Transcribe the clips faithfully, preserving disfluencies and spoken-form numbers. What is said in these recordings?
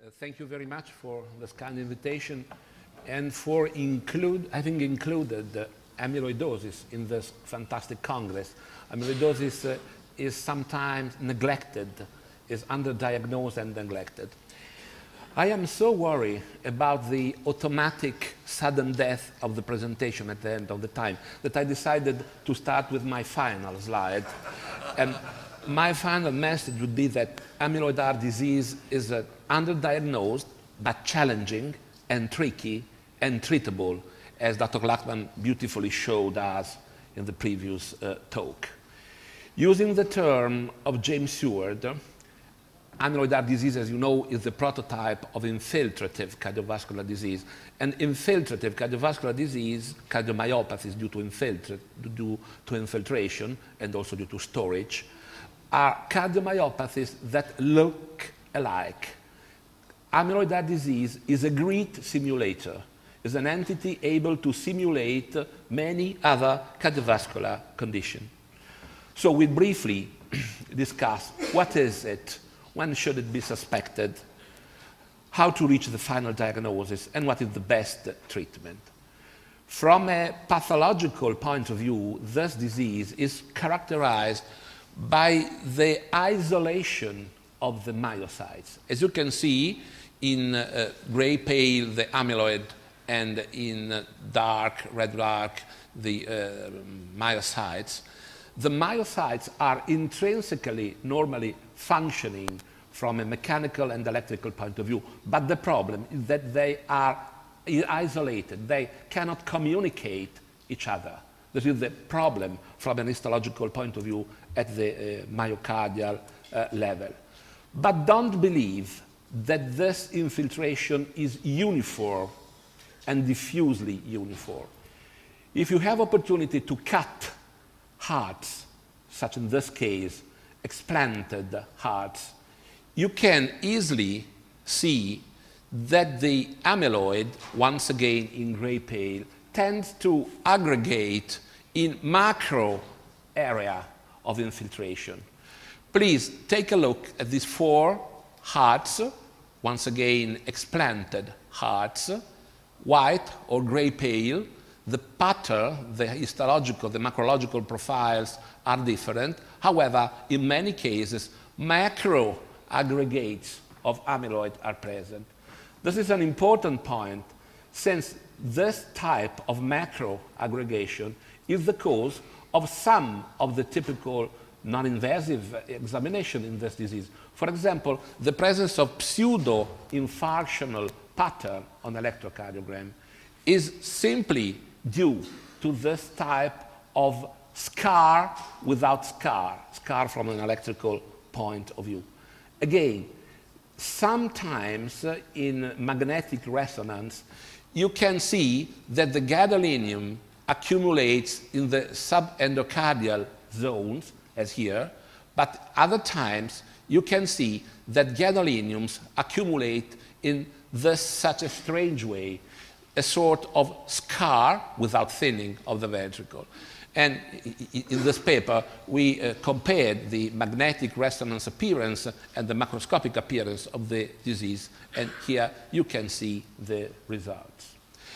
thank you very much for this kind invitation and for include, having included uh, amyloidosis in this fantastic congress. Amyloidosis uh, is sometimes neglected, is underdiagnosed and neglected. I am so worried about the automatic sudden death of the presentation at the end of the time that I decided to start with my final slide. And my final message would be that amyloid R disease is uh, underdiagnosed, but challenging and tricky and treatable, as Doctor Lachman beautifully showed us in the previous uh, talk. Using the term of James Seward, amyloid R disease, as you know, is the prototype of infiltrative cardiovascular disease. And infiltrative cardiovascular disease, cardiomyopathies due to, infiltrate, due to infiltration and also due to storage, are cardiomyopathies that look alike. Amyloid R disease is a great simulator, is an entity able to simulate many other cardiovascular conditions. So we briefly discuss what is it, when should it be suspected, how to reach the final diagnosis, and what is the best treatment. From a pathological point of view, this disease is characterized by the isolation of the myocytes. As you can see, in uh, gray pale, the amyloid, and in uh, dark, red dark, the uh, myocytes. The myocytes are intrinsically, normally functioning from a mechanical and electrical point of view. But the problem is that they are isolated. They cannot communicate each other. This is the problem from an histological point of view at the uh, myocardial uh, level. But don't believe that this infiltration is uniform and diffusely uniform. If you have opportunity to cut hearts, such in this case, explanted hearts, you can easily see that the amyloid, once again in gray pale, tends to aggregate in macro area of infiltration. Please take a look at these four hearts, once again explanted hearts, white or gray pale. The pattern, the histological, the macrological profiles are different. However, in many cases, macro aggregates of amyloid are present. This is an important point, since this type of macro aggregation is the cause of some of the typical non-invasive examination in this disease. For example, the presence of pseudo-infarctional pattern on electrocardiogram is simply due to this type of scar without scar, scar from an electrical point of view. Again, sometimes uh, in magnetic resonance, you can see that the gadolinium accumulates in the subendocardial zones, as here, but other times you can see that gadoliniums accumulate in this such a strange way, a sort of scar without thinning of the ventricle. And in this paper, we uh, compared the magnetic resonance appearance and the macroscopic appearance of the disease, and here you can see the results.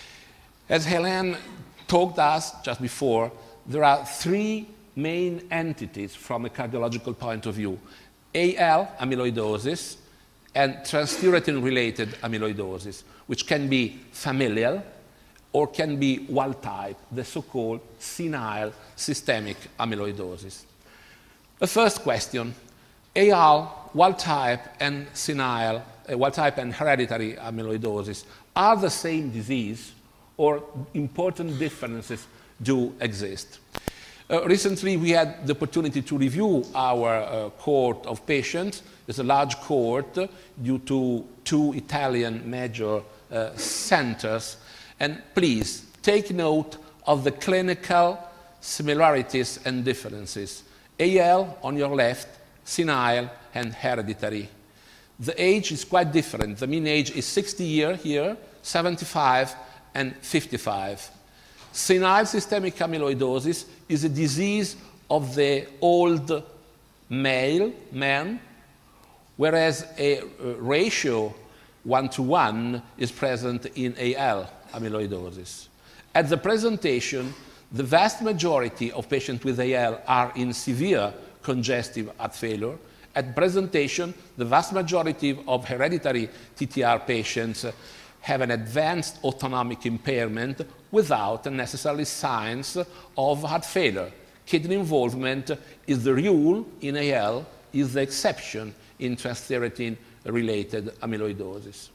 As Hélène talked us just before, there are three main entities from a cardiological point of view: A L amyloidosis and transthyretin-related amyloidosis, which can be familial or can be wild type, the so-called senile systemic amyloidosis. The first question: A L, wild type, and senile, uh, wild type and hereditary amyloidosis are the same disease, or important differences do exist? Uh, recently, we had the opportunity to review our uh, cohort of patients. It's a large cohort uh, due to two Italian major uh, centers. And please take note of the clinical similarities and differences. A L on your left, senile and hereditary. The age is quite different. The mean age is sixty years here, seventy-five and fifty-five. Senile systemic amyloidosis is a disease of the old male man, whereas a ratio one-to-one is present in A L amyloidosis. At the presentation, the vast majority of patients with A L are in severe congestive heart failure. At presentation, the vast majority of hereditary T T R patients have an advanced autonomic impairment without necessarily signs of heart failure. Kidney involvement is the rule in A L, is the exception in transthyretin-related amyloidosis.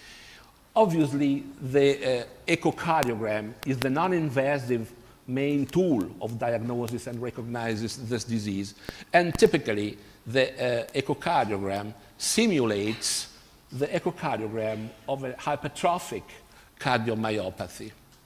Obviously, the uh, echocardiogram is the non-invasive main tool of diagnosis and recognizes this disease. And typically, the uh, echocardiogram simulates the echocardiogram of a hypertrophic cardiomyopathy.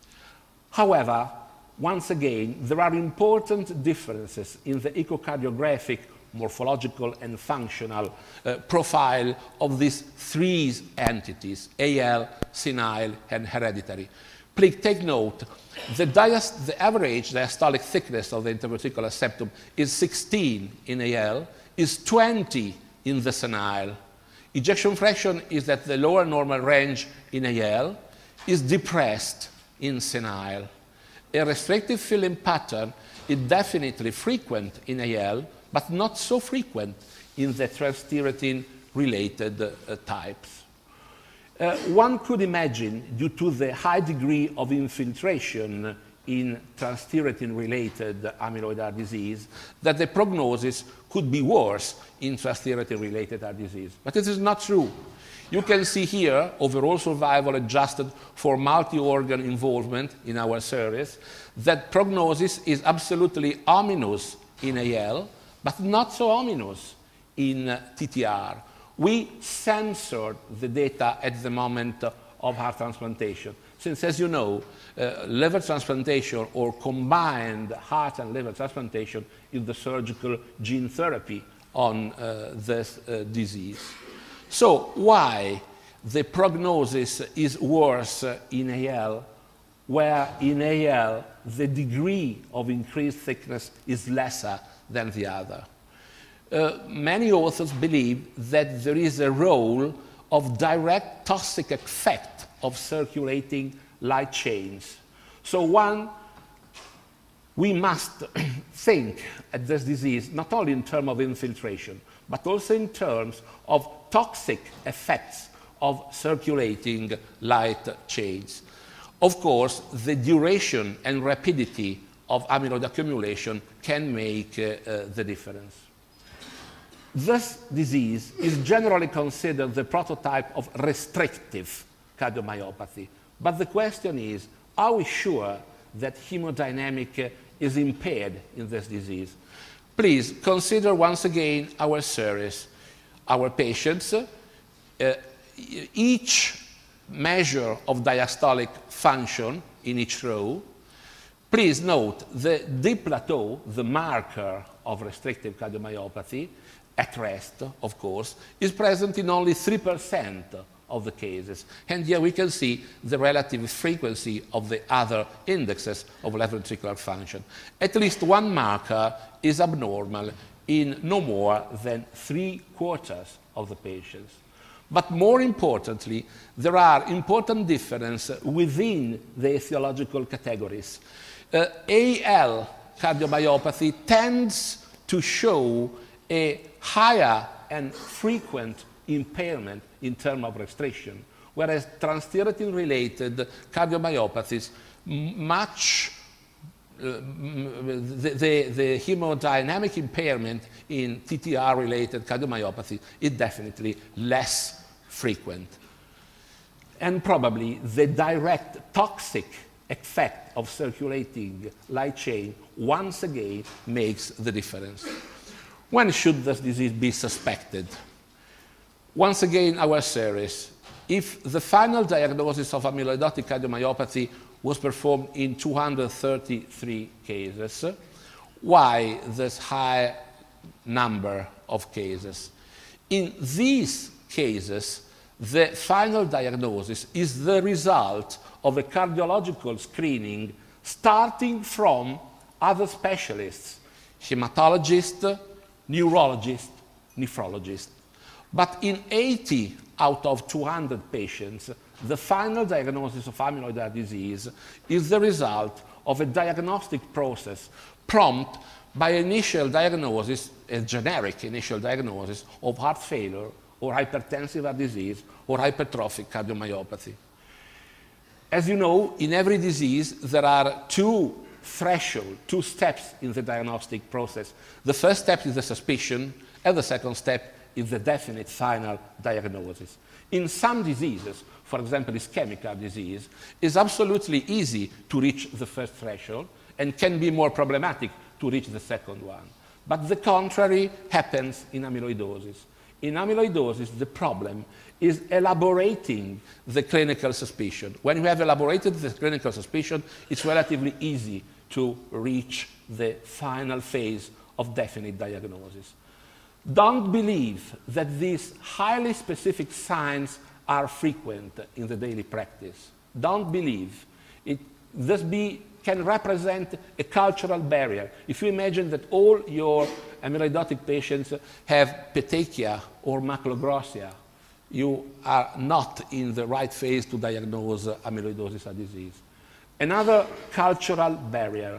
However, once again, there are important differences in the echocardiographic, morphological, and functional uh, profile of these three entities, A L, senile, and hereditary. Please take note, the, the average diastolic thickness of the interventricular septum is sixteen in A L, is twenty in the senile. Ejection fraction is at the lower normal range in A L, is depressed in senile. A restrictive filling pattern is definitely frequent in A L, but not so frequent in the transthyretin-related uh, types. Uh, one could imagine, due to the high degree of infiltration in transthyretin-related amyloid heart disease, that the prognosis could be worse in transthyretin-related heart disease. But it is not true. You can see here overall survival adjusted for multi-organ involvement in our series, that prognosis is absolutely ominous in A L, but not so ominous in uh, T T R. We censored the data at the moment of heart transplantation, since, as you know, uh, liver transplantation or combined heart and liver transplantation is the surgical gene therapy on uh, this uh, disease. So why the prognosis is worse in A L, where in A L the degree of increased thickness is lesser than the other? Uh, many authors believe that there is a role of direct toxic effect of circulating light chains. So one, we must think at this disease not only in terms of infiltration, but also in terms of toxic effects of circulating light chains. Of course, the duration and rapidity of amyloid accumulation can make uh, uh, the difference. This disease is generally considered the prototype of restrictive cardiomyopathy. But the question is, are we sure that hemodynamic is impaired in this disease? Please consider once again our series, our patients. Uh, each measure of diastolic function in each row. Please note the D plateau, the marker of restrictive cardiomyopathy, at rest, of course, is present in only three percent of the cases. And here we can see the relative frequency of the other indexes of left ventricular function. At least one marker is abnormal in no more than three quarters of the patients. But more importantly, there are important differences within the etiological categories. Uh, A L cardiomyopathy tends to show a higher and frequent impairment in terms of restriction, whereas transthyretin-related cardiomyopathies, much uh, the, the, the hemodynamic impairment in T T R-related cardiomyopathy is definitely less frequent. And probably the direct toxic effect of circulating light chain once again makes the difference. When should this disease be suspected? Once again, our series. If the final diagnosis of amyloidotic cardiomyopathy was performed in two hundred thirty-three cases, why this high number of cases? In these cases, the final diagnosis is the result of a cardiological screening starting from other specialists, hematologists, neurologists, nephrologists. But in eighty out of two hundred patients, the final diagnosis of amyloid heart disease is the result of a diagnostic process prompted by initial diagnosis, a generic initial diagnosis of heart failure or hypertensive heart disease or hypertrophic cardiomyopathy. As you know, in every disease there are two thresholds, two steps in the diagnostic process. The first step is the suspicion, and the second step is the definite final diagnosis. In some diseases, for example, ischemic heart disease, it's absolutely easy to reach the first threshold and can be more problematic to reach the second one. But the contrary happens in amyloidosis. In amyloidosis, the problem is elaborating the clinical suspicion. When you have elaborated the clinical suspicion, it's relatively easy to reach the final phase of definite diagnosis. Don't believe that these highly specific signs are frequent in the daily practice. Don't believe it. This be, can represent a cultural barrier. If you imagine that all your amyloidotic patients have petechia or macroglossia, you are not in the right phase to diagnose amyloidosis heart disease. Another cultural barrier,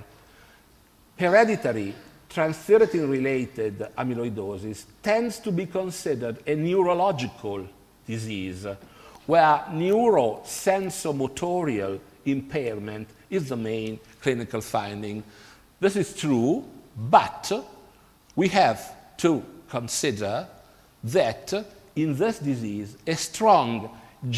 hereditary transthyretin-related amyloidosis tends to be considered a neurological disease, where neurosensomotorial impairment is the main clinical finding. This is true, but we have to consider that in this disease, a strong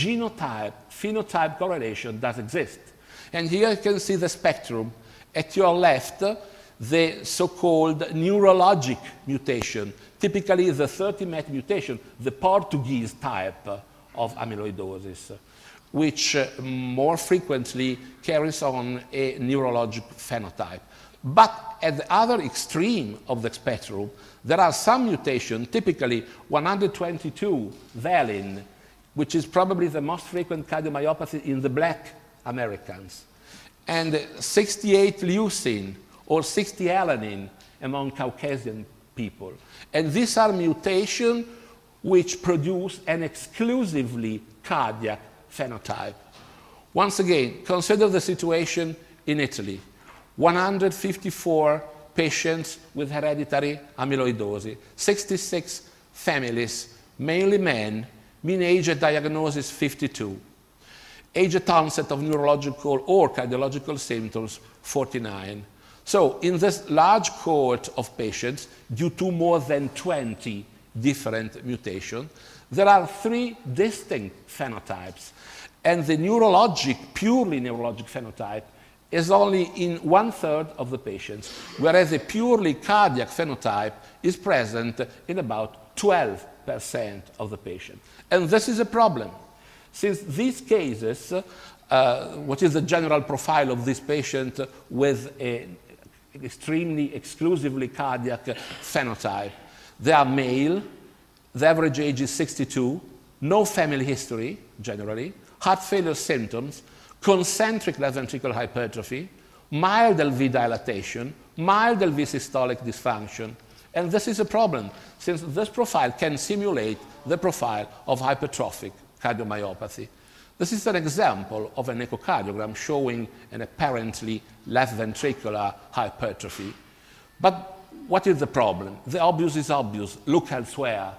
genotype-phenotype correlation does exist. And here you can see the spectrum. At your left, the so-called neurologic mutation, typically the thirty met mutation, the Portuguese type of amyloidosis, which uh, more frequently carries on a neurologic phenotype. But at the other extreme of the spectrum, there are some mutations, typically one hundred twenty-two valin, which is probably the most frequent cardiomyopathy in the black Americans, and sixty-eight leucine, or sixty alanine among Caucasian people. And these are mutations which produce an exclusively cardiac phenotype. Once again, consider the situation in Italy. one hundred fifty-four patients with hereditary amyloidosis, sixty-six families, mainly men, mean age at diagnosis fifty-two. Age at onset of neurological or cardiological symptoms, forty-nine. So in this large cohort of patients, due to more than twenty different mutations, there are three distinct phenotypes. And the neurologic, purely neurologic phenotype is only in one-third of the patients, whereas a purely cardiac phenotype is present in about twelve percent of the patients. And this is a problem, since these cases, uh, what is the general profile of this patient with an extremely exclusively cardiac phenotype? They are male, the average age is sixty-two, no family history, generally, heart failure symptoms, concentric left ventricular hypertrophy, mild L V dilatation, mild L V systolic dysfunction. And this is a problem, since this profile can simulate the profile of hypertrophic cardiomyopathy. This is an example of an echocardiogram showing an apparently left ventricular hypertrophy. But what is the problem? The obvious is obvious. Look elsewhere.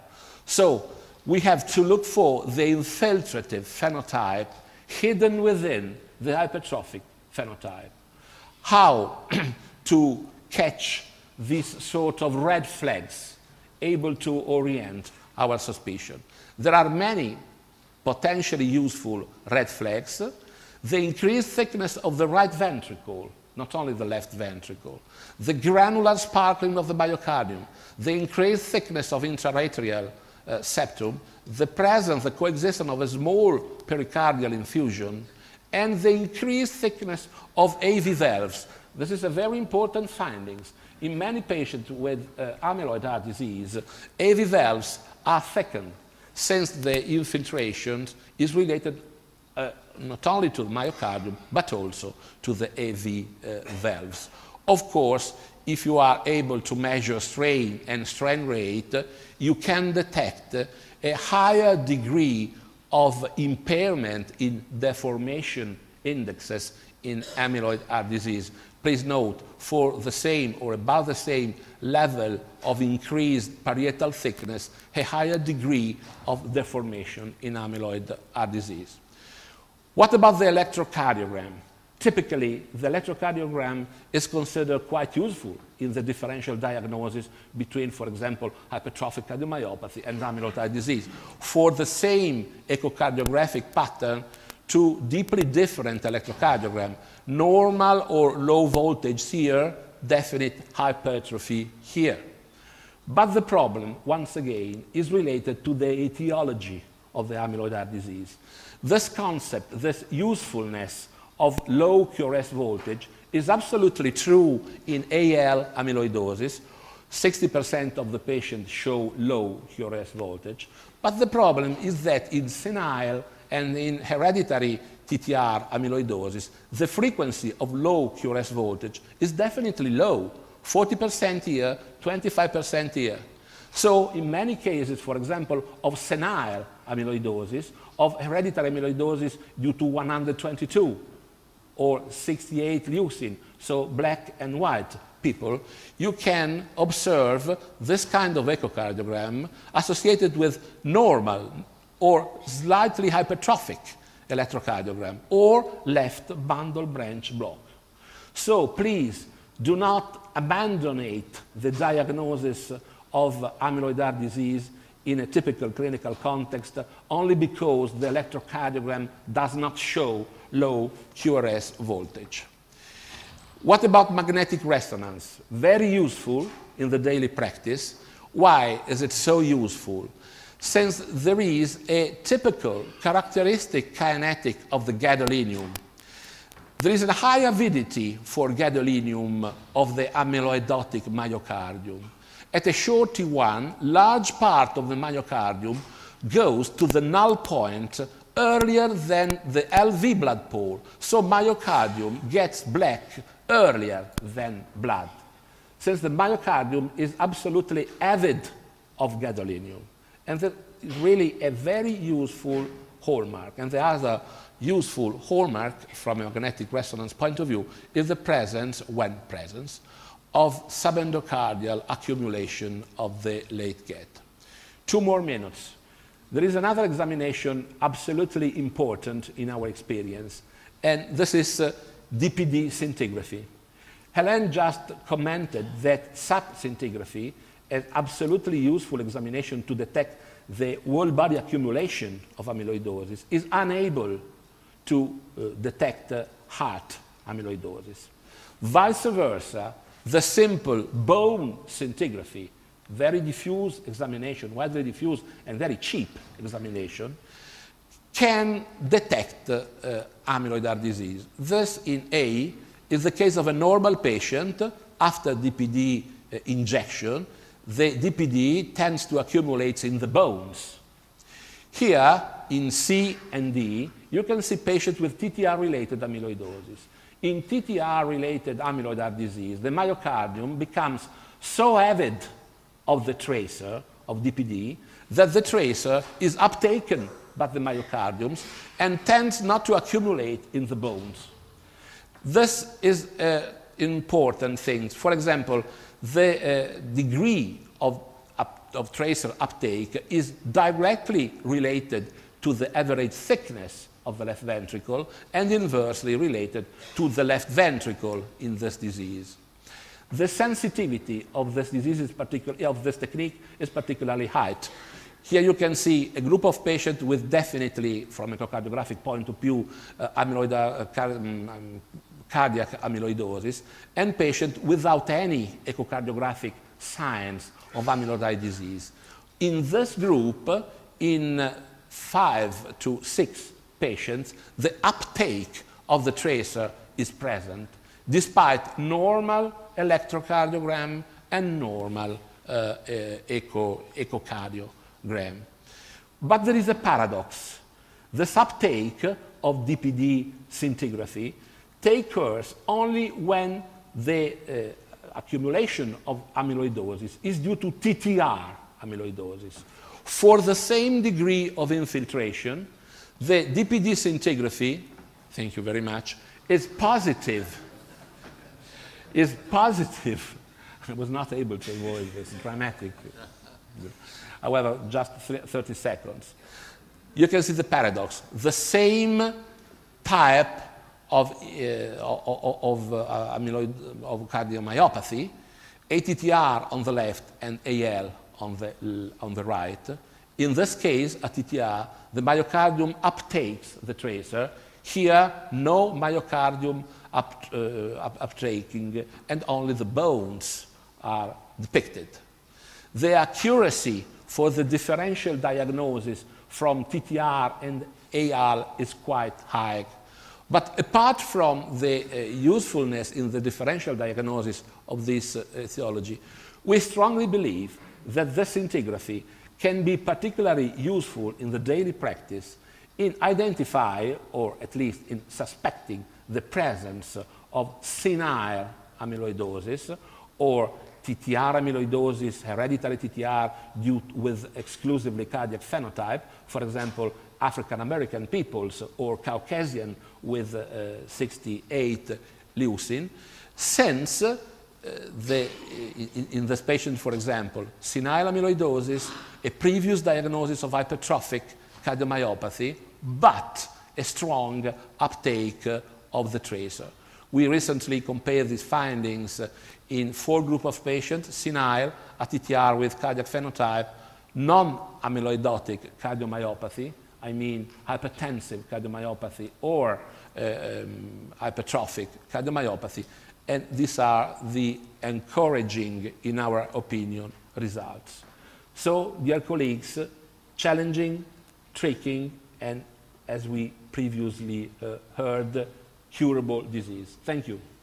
So we have to look for the infiltrative phenotype hidden within the hypertrophic phenotype. How to catch these sort of red flags, able to orient our suspicion? There are many potentially useful red flags. The increased thickness of the right ventricle, not only the left ventricle, the granular sparkling of the myocardium, the increased thickness of intra-arterial uh, septum, the presence, the coexistence of a small pericardial infusion, and the increased thickness of A V valves. This is a very important finding. In many patients with uh, amyloid heart disease, A V valves are thickened, since the infiltration is related uh, not only to the myocardium, but also to the A V uh, valves. Of course, if you are able to measure strain and strain rate, you can detect a higher degree of impairment in deformation indexes in amyloid heart disease. Please note, for the same or about the same level of increased parietal thickness, a higher degree of deformation in amyloid heart disease. What about the electrocardiogram? Typically, the electrocardiogram is considered quite useful in the differential diagnosis between, for example, hypertrophic cardiomyopathy and amyloid heart disease. For the same echocardiographic pattern, two deeply different electrocardiograms, normal or low voltage here, definite hypertrophy here. But the problem, once again, is related to the etiology of the amyloid heart disease. This concept, this usefulness of low Q R S voltage is absolutely true in A L amyloidosis. sixty percent of the patients show low Q R S voltage. But the problem is that in senile and in hereditary T T R amyloidosis, the frequency of low Q R S voltage is definitely low, forty percent here, twenty-five percent here. So in many cases, for example, of senile amyloidosis, of hereditary amyloidosis due to one hundred twenty-two, or sixty-eight leucine, so black and white people, you can observe this kind of echocardiogram associated with normal or slightly hypertrophic electrocardiogram or left bundle branch block. So please do not abandon the diagnosis of amyloid heart disease in a typical clinical context only because the electrocardiogram does not show low Q R S voltage. What about magnetic resonance? Very useful in the daily practice. Why is it so useful? Since there is a typical characteristic kinetic of the gadolinium, there is a high avidity for gadolinium of the amyloidotic myocardium. At a short T one, large part of the myocardium goes to the null point earlier than the L V blood pole. So myocardium gets black earlier than blood, since the myocardium is absolutely avid of gadolinium. And that is really a very useful hallmark. And the other useful hallmark from a magnetic resonance point of view is the presence, when presence, of subendocardial accumulation of the late gate. Two more minutes. There is another examination absolutely important in our experience, and this is uh, D P D scintigraphy. Hélène just commented that S A P scintigraphy is absolutely useful examination to detect the whole body accumulation of amyloidosis, is unable to uh, detect uh, heart amyloidosis. Vice versa, the simple bone scintigraphy, very diffuse examination, widely diffuse and very cheap examination, can detect uh, uh, amyloid heart disease. This in A is the case of a normal patient after D P D uh, injection. The D P D tends to accumulate in the bones. Here in C and D, you can see patients with T T R-related amyloidosis. In T T R-related amyloid heart disease, the myocardium becomes so avid of the tracer of D P D that the tracer is uptaken by the myocardiums and tends not to accumulate in the bones. This is an uh, important thing. For example, the uh, degree of, up, of tracer uptake is directly related to the average thickness of the left ventricle and inversely related to the left ventricle in this disease. The sensitivity of this disease is particular, of this technique is particularly high. Here you can see a group of patients with definitely, from a echocardiographic point of view, uh, amyloid, uh, car um, cardiac amyloidosis, and patients without any echocardiographic signs of amyloid heart disease. In this group, in uh, five to six patients, the uptake of the tracer is present, despite normal electrocardiogram and normal uh, uh, echo, echocardiogram. But there is a paradox. This uptake of D P D scintigraphy takes only when the uh, accumulation of amyloidosis is due to T T R amyloidosis. For the same degree of infiltration, the D P D scintigraphy, thank you very much, is positive. Is positive. I was not able to avoid this dramatic. However, just thirty seconds. You can see the paradox. The same type of, uh, of, uh, amyloid, of cardiomyopathy, A T T R on the left and A L on the, on the right. In this case, at T T R, the myocardium uptakes the tracer. Here, no myocardium up, uh, up, uptaking, and only the bones are depicted. The accuracy for the differential diagnosis from T T R and A L is quite high. But apart from the uh, usefulness in the differential diagnosis of this uh, etiology, we strongly believe that the scintigraphy can be particularly useful in the daily practice in identifying, or at least in suspecting, the presence of senile amyloidosis or T T R amyloidosis, hereditary T T R due with exclusively cardiac phenotype, for example, African American peoples or Caucasian with uh, sixty-eight leucine, since uh, the, in, in this patient, for example, senile amyloidosis, a previous diagnosis of hypertrophic cardiomyopathy, but a strong uptake uh, of the tracer. We recently compared these findings uh, in four groups of patients, senile, A T T R with cardiac phenotype, non-amyloidotic cardiomyopathy, I mean hypertensive cardiomyopathy or uh, um, hypertrophic cardiomyopathy, and these are the encouraging, in our opinion, results. So, dear colleagues, challenging, tricky, and as we previously uh, heard, curable disease. Thank you.